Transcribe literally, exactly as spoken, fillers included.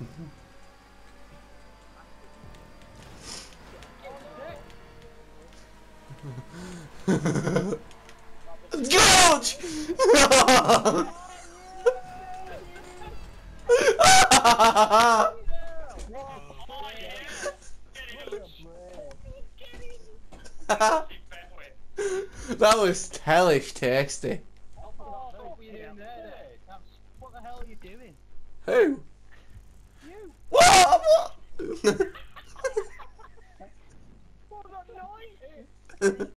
George! That was hellish tasty. What the hell are you doing? Who? You! What? What? What was that noise?